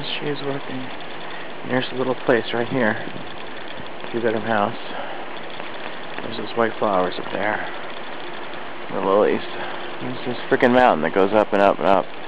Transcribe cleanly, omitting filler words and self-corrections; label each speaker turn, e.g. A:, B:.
A: She is working. And here's the little place right here. 2-bedroom house. There's those white flowers up there. The lilies. There's this freaking mountain that goes up and up and up.